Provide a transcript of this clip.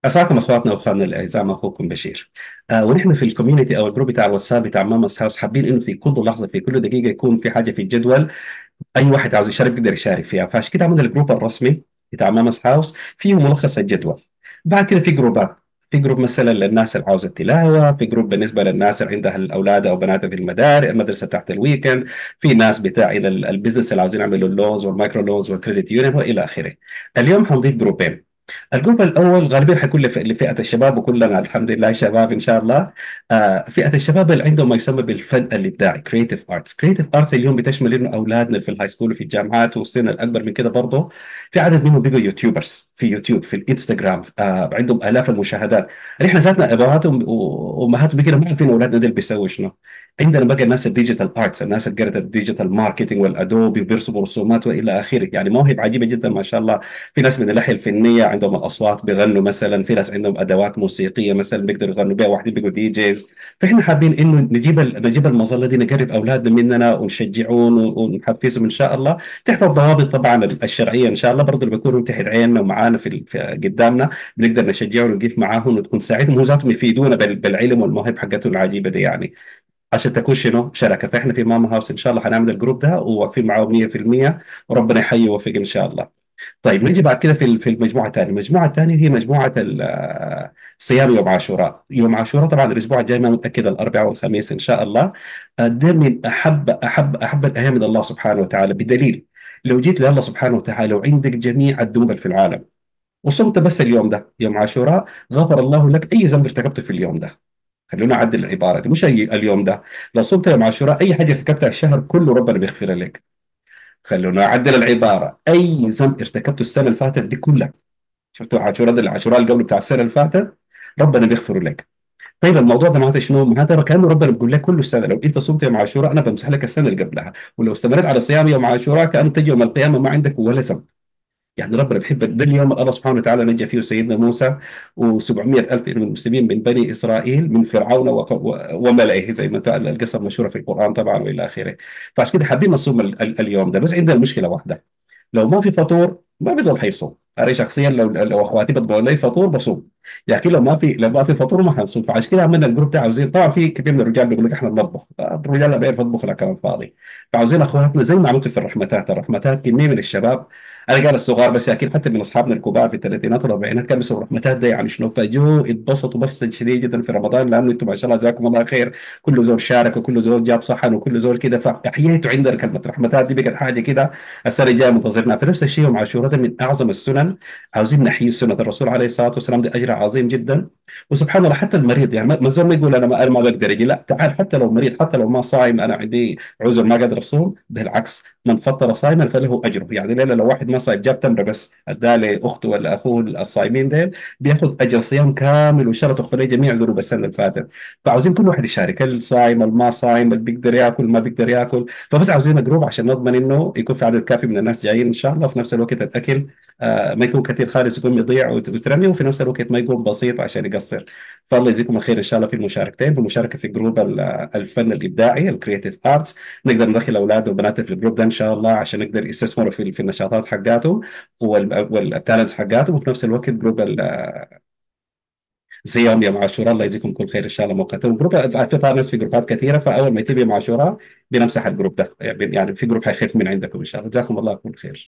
اسعدكم اخواتنا واخواننا الاعزاء، مع اخوكم بشير. ونحن في الكوميونتي او الجروب بتاع الواتساب بتاع ماما's هاوس حابين انه في كل لحظه في كل دقيقه يكون في حاجه في الجدول. اي واحد عاوز يشارك بيقدر يشارك فيها، فعشان كده عملنا الجروب الرسمي بتاع ماما's هاوس فيه ملخص الجدول. بعد كده في جروبات. في جروب مثلا للناس اللي عاوزه التلاوه، في جروب بالنسبه للناس اللي عندها الاولاد او بناتها في المدرسه بتاعت الويكند، في ناس بتاع الى البزنس اللي عاوزين يعملوا اللونز والمايكرو لونز والكريدت يونيون والى اخره. اليوم حنضيف جروبين. الجروب الاول غالبا حيكون لفئه الشباب، وكلنا الحمد لله شباب ان شاء الله. فئه الشباب اللي عندهم ما يسمى بالفن الابداعي، كريتيف ارتس. كريتيف ارتس اليوم بتشمل انه اولادنا في الهاي سكول وفي الجامعات والسن الاكبر من كده برضه. في عدد منهم بيجوا يوتيوبرز في يوتيوب، في الانستغرام، عندهم الاف المشاهدات. نحن ذاتنا ابهاتهم وامهاتهم كده ما عارفين اولادنا دول بيسووا شنو. عندنا بقى الناس الديجيتال ارتس، الناس اللي قرأت الديجيتال ماركتنج والادوبي وبيرسموا رسومات والى اخره، يعني مواهب عجيبه جدا ما شاء الله. في ناس من الناحيه الفنيه عندهم الاصوات بيغنوا مثلا، في ناس عندهم ادوات موسيقيه مثلا بيقدروا يغنوا بها، واحدين بيقولوا دي جيز. فاحنا حابين انه نجيب المظله دي، نقرب اولادنا مننا ونشجعهم ونحفزهم ان شاء الله، تحت الضوابط طبعا الشرعيه ان شاء الله. برضه اللي بيكونوا تحت عيننا ومعانا قدامنا بنقدر نشجعهم ونقف معاهم وتكون ساعتهم هم ذاتهم يفيدونا بالعلم والمواهب حقتهم العجيبه دي يعني، عشان تكون شنو شركه. فاحنا في ماما هاوس ان شاء الله حنعمل الجروب ده وواقفين معاه 100%، وربنا يحيي ويوفق ان شاء الله. طيب نيجي بعد كده في المجموعه الثانيه. المجموعه الثانيه هي مجموعه صيام يوم عاشوراء. يوم عاشوراء طبعا الاسبوع الجاي، ما متاكد الاربعاء والخميس ان شاء الله. ده من احب الايام الى الله سبحانه وتعالى، بدليل لو جيت لله سبحانه وتعالى وعندك جميع الذنوب اللي في العالم وصمت بس اليوم ده يوم عاشوراء، غفر الله لك اي ذنب ارتكبته في اليوم ده. خلونا نعدل العباره دي، مش أي اليوم ده. لو صمت يوم عاشوراء اي حاجه ارتكبتها الشهر كله ربنا بيغفر لك. خلونا نعدل العباره، اي ذنب ارتكبته السنه اللي فاتت دي كلها، شفتوا عاشوراء ده العاشوراء اللي قبل بتاع السنه اللي فاتت، ربنا بيغفر لك. طيب الموضوع ده معناته شنو؟ معناته كانه ربنا بيقول لك كل سنه لو انت صمت يوم عاشوراء انا بمسح لك السنه اللي قبلها، ولو استمرت على صيام يوم عاشوراء كان تجي يوم القيامه ما عندك ولا ذنب. يعني ربنا بيحب ده اليوم الله سبحانه وتعالى نجى فيه سيدنا موسى و700 ألف من المسلمين من بني إسرائيل من فرعون وملئه، زي ما القصة المشهورة في القرآن طبعا وإلى آخره. فعشان كده حابين نصوم اليوم ده، بس عندنا مشكلة واحدة. لو ما في فطور ما في زول حيصوم. انا شخصيا لو اخواتي بيطبخوا لي فطور بصوم، لكن لو ما في فطور ما حنصوم. فعشان كده عملنا الجروب ده. عاوزين طبعا في كثير من الرجال بيقول لك احنا بنطبخ، الرجال لا بيعرف يطبخ، لا كلام فاضي. فعاوزين اخواتنا زي ما عملت في الرحمتات كمية من الشباب، انا قال الصغار بس، اكيد حتى من اصحابنا الكبار في الثلاثينات والاربعينات كانوا بيسووا الرحمتات ده، يعني شنو فجوا اتبسطوا بس شديد جدا في رمضان، لانه انتم ما شاء الله جزاكم الله خير. كل زول شارك وكل زول جاب صحن وكل زول كده، فاحييتوا عندنا كلمه رحمتات دي بقت حاجه كده السنه الجايه منتظرنا. في نفس الشيء يوم عاشوراء ده من اعظم السنن، عاوزين نحيي سنه الرسول عليه الصلاه والسلام، دي اجر عظيم جدا. وسبحان الله حتى المريض، يعني ما الزول ما يقول انا ما بقدر اجي، لا تعال حتى لو مريض، حتى لو ما صايم انا عندي عذر ما قادر اصوم، بالعكس من فطر صائما فله اجره. يعني ليله لو واحد ما صايم جاب تمره بس اداه لاخته ولا اخوه الصايمين ديل، بياخذ اجر صيام كامل وان شاء الله تغفر له جميع ذنوب السنه اللي فاتت. فعاوزين كل واحد يشارك، الصايم الما صايم، اللي بيقدر ياكل ما بيقدر ياكل. فبس عاوزين جروب عشان نضمن انه يكون في عدد كافي من الناس جايين ان شاء الله. في نفس الوقت الاكل ما يكون كثير خالص، يكون يضيع وترمي، وفي نفس الوقت ما يكون بسيط عشان يقصر. فالله يجزيكم الخير ان شاء الله في المشاركتين، في المشاركه في جروب الفن الابداعي الكرياتيف ارتس. نقدر ندخل اولاد وبنات في الجروب ده ان شاء الله عشان نقدر يستثمروا في النشاطات حقاتهم والتالنتس حقاتهم. وفي نفس الوقت جروب صيام يوم عاشوراء، الله يجزيكم كل خير ان شاء الله مقاتل. جروب في طبعا ناس في جروبات كثيره، فاول ما يتم يوم عاشوراء بنمسح الجروب ده، يعني في جروب حيخف من عندكم ان شاء الله. جزاكم الله كل خير.